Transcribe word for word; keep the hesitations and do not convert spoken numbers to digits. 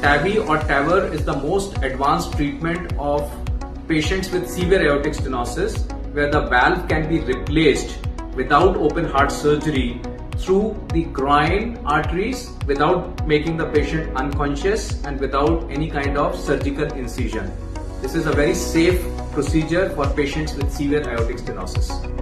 TAVI or TAVR is the most advanced treatment of patients with severe aortic stenosis, where the valve can be replaced without open heart surgery through the groin arteries without making the patient unconscious and without any kind of surgical incision. This is a very safe procedure for patients with severe aortic stenosis.